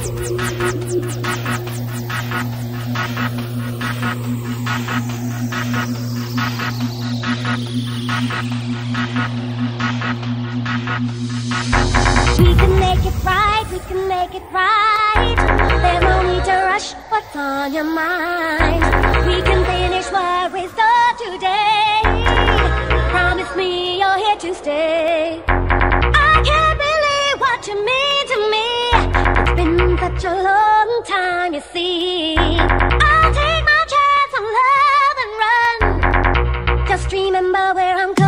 We can make it right, we can make it right. There's no need to rush, what's on your mind? We can finish what we start today. Promise me you're here to stay. I can't believe what you mean to me. It's been such a long time, you see. I'll take my chance on love and run. Just remember where I'm coming.